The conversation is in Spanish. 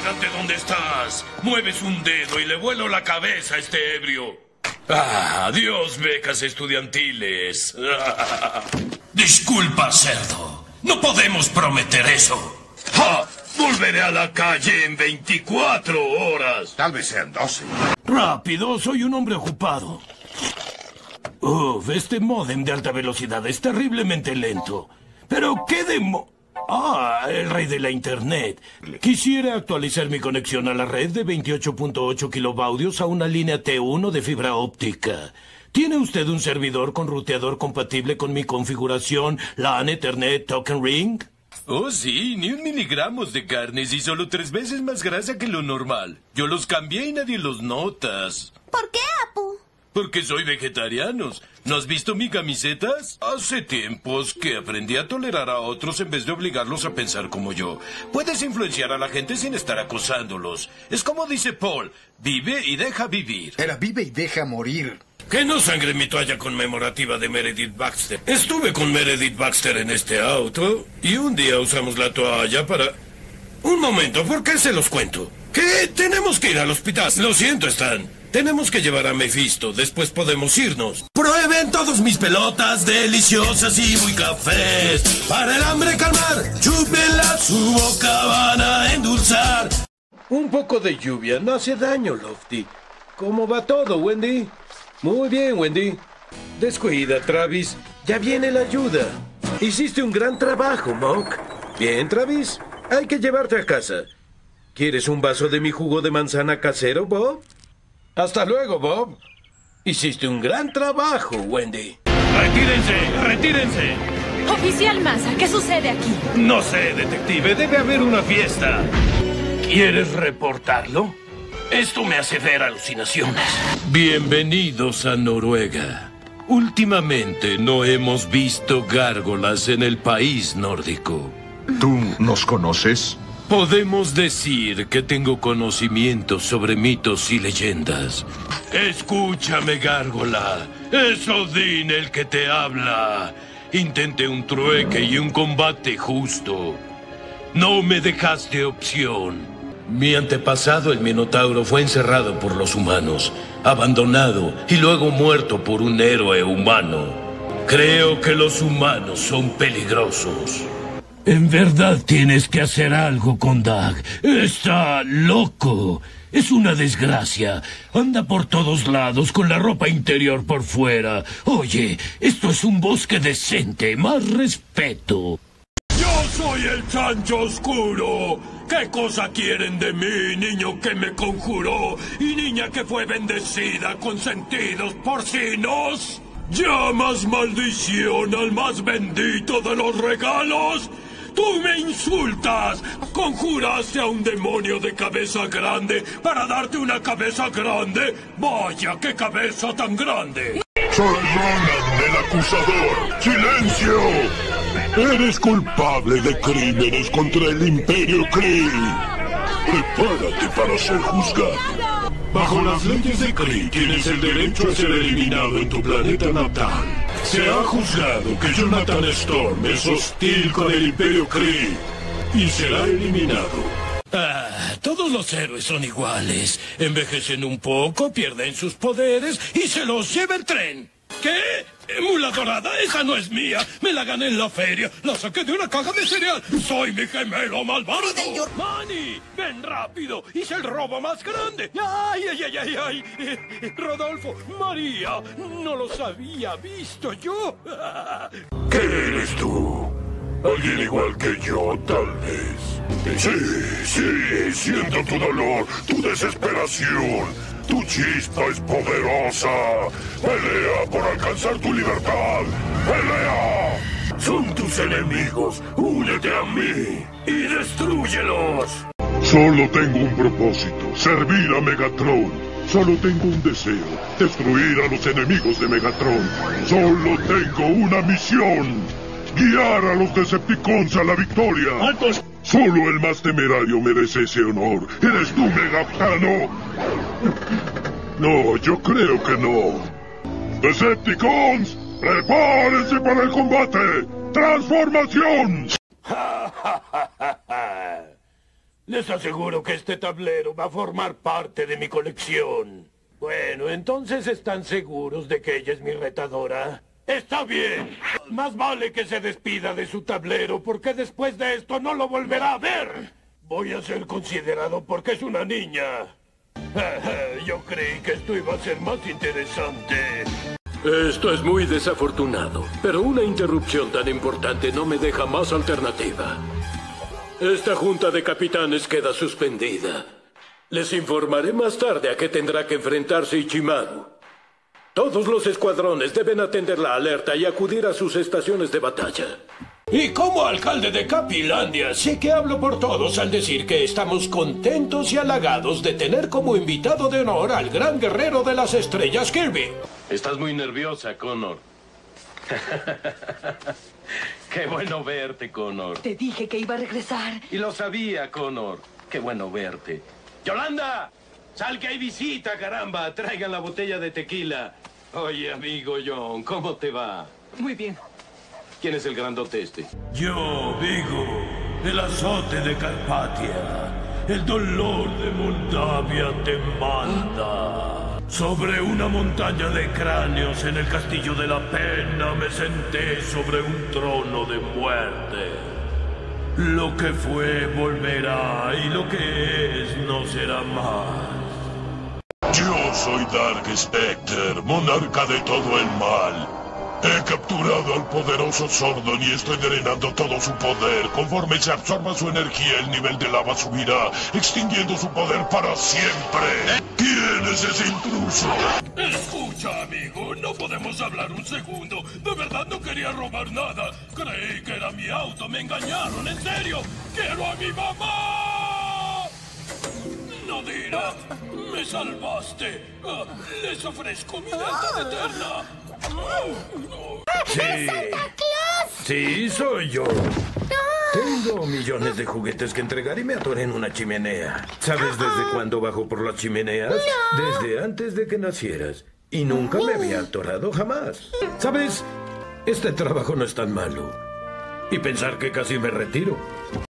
Quédate donde estás. Mueves un dedo y le vuelo la cabeza a este ebrio. Adiós, becas estudiantiles. Disculpa, cerdo. No podemos prometer eso. Volveré a la calle en 24 horas. Tal vez sean 12. Rápido, soy un hombre ocupado. Este módem de alta velocidad es terriblemente lento. Pero qué el rey de la internet. Quisiera actualizar mi conexión a la red de 28.8 kilobaudios a una línea T1 de fibra óptica. ¿Tiene usted un servidor con ruteador compatible con mi configuración LAN Ethernet Token Ring? Oh, sí, ni 1 miligramos de carnes y solo 3 veces más grasa que lo normal. Yo los cambié y nadie los notas. ¿Por qué, Apu? Porque soy vegetariano. ¿No has visto mi camisetas? Hace tiempos que aprendí a tolerar a otros en vez de obligarlos a pensar como yo. Puedes influenciar a la gente sin estar acosándolos. Es como dice Paul, vive y deja vivir. Era vive y deja morir. Que no sangre mi toalla conmemorativa de Meredith Baxter. Estuve con Meredith Baxter en este auto y un día usamos la toalla para... Un momento, ¿por qué se los cuento? Que tenemos que ir al hospital. Lo siento, Stan. Tenemos que llevar a Mephisto, después podemos irnos. Prueben todos mis pelotas deliciosas y muy cafés. Para el hambre calmar, chúpenla, su boca van a endulzar. Un poco de lluvia no hace daño, Lofty. ¿Cómo va todo, Wendy? Muy bien, Wendy. Descuida, Travis. Ya viene la ayuda. Hiciste un gran trabajo, Mock. Bien, Travis. Hay que llevarte a casa. ¿Quieres un vaso de mi jugo de manzana casero, Bob? Hasta luego, Bob. Hiciste un gran trabajo, Wendy. ¡Retírense! ¡Retírense! Oficial Massa, ¿qué sucede aquí? No sé, detective. Debe haber una fiesta. ¿Quieres reportarlo? Esto me hace ver alucinaciones. Bienvenidos a Noruega. Últimamente no hemos visto gárgolas en el país nórdico. ¿Tú nos conoces? Podemos decir que tengo conocimiento sobre mitos y leyendas. Escúchame, gárgola. Es Odín el que te habla. Intenté un trueque y un combate justo. No me dejaste opción. Mi antepasado, el Minotauro, fue encerrado por los humanos, abandonado y luego muerto por un héroe humano. Creo que los humanos son peligrosos. En verdad tienes que hacer algo con Doug. Está loco. Es una desgracia. Anda por todos lados con la ropa interior por fuera. Oye, esto es un bosque decente. Más respeto. ¡Yo soy el Chancho Oscuro! ¿Qué cosa quieren de mí, niño que me conjuró y niña que fue bendecida con sentidos porcinos? ¿Llamas maldición al más bendito de los regalos? ¡Tú me insultas! ¿Conjuraste a un demonio de cabeza grande para darte una cabeza grande? ¡Vaya, qué cabeza tan grande! Soy Ronan, el acusador. ¡Silencio! Eres culpable de crímenes contra el Imperio Kree. Prepárate para ser juzgado. Bajo las leyes de Kree tienes el derecho a ser eliminado en tu planeta natal. Se ha juzgado que Jonathan Storm es hostil con el Imperio Kree y será eliminado. Todos los héroes son iguales. Envejecen un poco, pierden sus poderes y se los lleva el tren. ¿Qué? Mula dorada, esa no es mía. Me la gané en la feria. La saqué de una caja de cereal. Soy mi gemelo malvado. Manny, ven rápido. Hice el robo más grande. ¡Ay, ay, ay, ay, ay! Rodolfo, María, no los había visto yo. ¿Qué eres tú? Alguien igual que yo, tal vez. Sí, siento tu dolor, tu desesperación. Tu chispa es poderosa. Pelea por alcanzar tu libertad. ¡Pelea! Son tus enemigos. Únete a mí y destrúyelos. Solo tengo un propósito: servir a Megatron. Solo tengo un deseo: destruir a los enemigos de Megatron. Solo tengo una misión: guiar a los Decepticons a la victoria. ¡Altos! Solo el más temerario merece ese honor. ¿Eres tú, Megaptano? No, yo creo que no. Decepticons, prepárense para el combate. ¡Transformación! Les aseguro que este tablero va a formar parte de mi colección. Bueno, entonces ¿están seguros de que ella es mi retadora? ¡Está bien! Más vale que se despida de su tablero, porque después de esto no lo volverá a ver. Voy a ser considerado porque es una niña. Yo creí que esto iba a ser más interesante. Esto es muy desafortunado, pero una interrupción tan importante no me deja más alternativa. Esta junta de capitanes queda suspendida. Les informaré más tarde a qué tendrá que enfrentarse Ichimaru. Todos los escuadrones deben atender la alerta y acudir a sus estaciones de batalla. Y como alcalde de Capilandia, sé que hablo por todos al decir que estamos contentos y halagados de tener como invitado de honor al gran guerrero de las estrellas, Kirby. Estás muy nerviosa, Connor. Qué bueno verte, Connor. Te dije que iba a regresar. Y lo sabía, Connor. Qué bueno verte. ¡Yolanda! ¡Sal que hay visita, caramba! Traigan la botella de tequila. Oye, amigo John, ¿cómo te va? Muy bien. ¿Quién es el grandote este? Yo, Vigo, el azote de Carpatia, el dolor de Moldavia te manda. Sobre una montaña de cráneos en el castillo de la pena me senté sobre un trono de muerte. Lo que fue volverá y lo que es no será más. Yo soy Dark Specter, monarca de todo el mal. He capturado al poderoso Zordon y estoy drenando todo su poder. Conforme se absorba su energía, el nivel de lava subirá, extinguiendo su poder para siempre. ¿Quién es ese intruso? Escucha, amigo, no podemos hablar un segundo. De verdad no quería robar nada. Creí que era mi auto, me engañaron, en serio. ¡Quiero a mi mamá! Nadira, me salvaste. Les ofrezco mi lealtad eterna. Sí, soy yo. Tengo millones de juguetes que entregar y me atoré en una chimenea. ¿Sabes desde cuándo bajo por las chimeneas? Desde antes de que nacieras. Y nunca me había atorado jamás. ¿Sabes? Este trabajo no es tan malo. Y pensar que casi me retiro.